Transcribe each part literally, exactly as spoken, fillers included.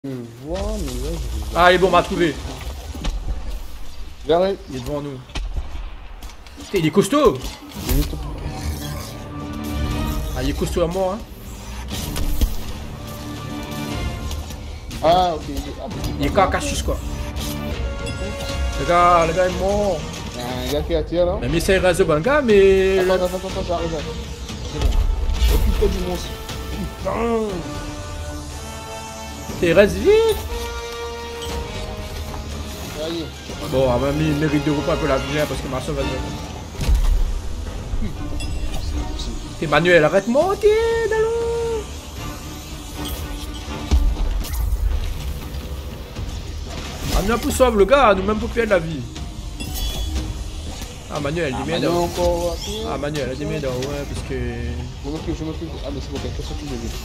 Je le vois, mais là, je... Ah, il est bon, on m'a trouvé. J'arrête. Il est devant nous. Putain, il est costaud. Ah, il est costaud à mort, hein. Ah, ok. Ah, il est carcassus, quoi. Le gars, le gars est mort. Il y a un gars qui attire là. Même essaye de raser le gars, mais. Attends, attends, attends, attends, j'arrive. C'est bon. Occupe-toi du monstre. Putain. T'es reste vite. Ça y est. Bon, on va mis mérite de repas un peu la vie, parce que ma soeur va dire. T'es Manuel, arrête-moi, t'es Dallon. On a pour sauver le gars, nous même pour perdre la vie. Ah Manuel, dis-moi ah, encore. Ah Manuel, dis-moi ouais, parce que... Je m'occupe, je m'occupe. Ah mais c'est bon, quelque chose que je veux.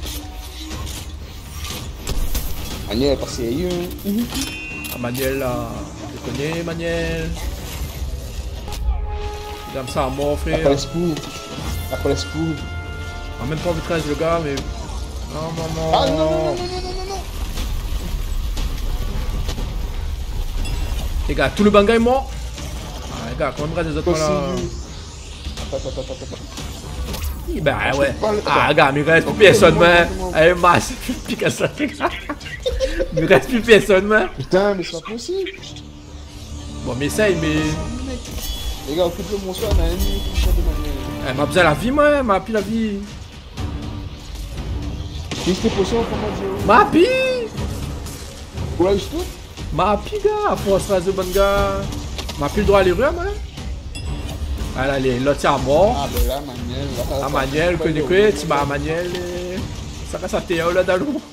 Manuel est passé ailleurs. Ah Manuel là, je connais Manuel. J'aime ça à mort frère. Après l'espoir. Après l'espoir. En même temps vitesse le gars, mais... Non, non, non. Ah non, non, non, non, non, non, non. Les gars, tout le banga est mort. Ah les gars, comment on reste les autres là? Attends, attends, attends, attends. Bah ouais. Ah gars, mais il reste plus personne, mais. Allez, masse, pique à ça, les gars. Il reste plus personne, mais. Putain, mais c'est pas possible. Bon, mais essaye, mais. Les gars, occupe-le mon soin, on a un ennemi qui me de manière. Elle m'a besoin de la vie, moi, elle m'a plus la vie. Qu'est-ce que potions pour moi, Dieu? Ma pi! Où est-ce tout? Ma pi, gars, force rase de bon gars. M'a plus le droit à l'erreur, moi. Ah là, l'autre c'est à mort. Ah, ben là, Manuel. Là, ah, Manuel, que du coup, tu m'as Manuel. Ça reste à Théo là, dans l'eau.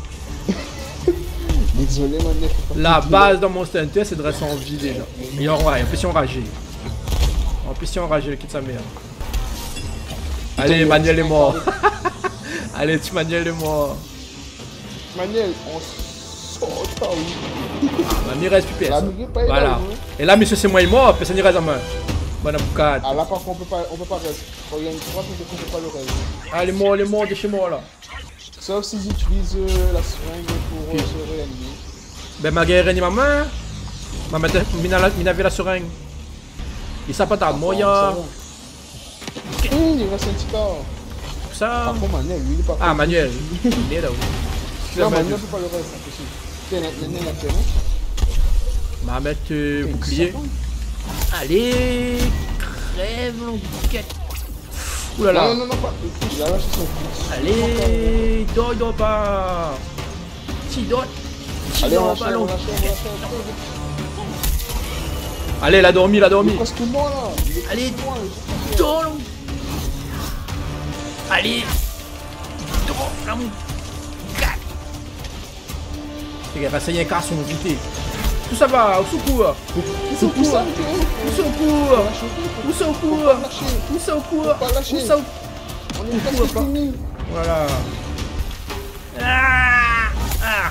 Désolé, Manuel. La base dans Monster Hunter, c'est de rester en vie déjà. Et en ouais, en plus, si on enragé. En plus, si on enragé, le kit sa mère. Allez, Manuel est mort. Allez, tu Manuel est mort. Manuel, on sort pas, oui. Ah, Manuel reste plus personne. Voilà. Et là, monsieur, c'est moi, il est mort, personne n'y reste à main. Bonne aboucade. Ah, là, par contre, on peut pas, on peut pas rester. Quand il y a une droite, on peut pas le reste. Ah, il est mort, il est mort de chez moi, là. Sauf s'ils utilisent euh, la seringue pour euh, se réanimer. Ben, ma guerre réanime ma main. Ma mère, mina avait la seringue. Il s'est pas tard, moya. Hum, il reste un petit corps. Ça. Par contre, Manuel, lui, il est pas. Ah, Manuel. Il est là, oui. Non, Manuel ne peut pas le reste, c'est impossible. Tiens, la terre. Ma mettre euh, bouclier. Allez, crève l'enquête. Oulala. Non, non, non, pas. Il a lâché son fils. Allez, dors, dors pas. Si, dors. Si, allez, dors on pas, lâche, on lâche, on lâche. Allez, il a dormi, il a dormi. Il est presque mort là. Allez, dors. Allez, dors, là, mon gars. Les gars, ça y est, un garçon, vite. Tout ça va, au secours. Au secours. Au secours. Au secours. Au secours. Au secours. On est presque fini. Voilà. Ah, ah.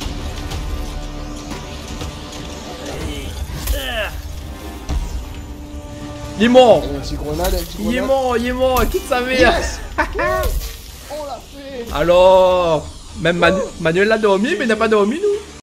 Il est mort. Il est mort, il est mort, quitte sa mère. On l'a fait. Alors, même Manu Manuel l'a dormi, mais il n'a pas dormi nous.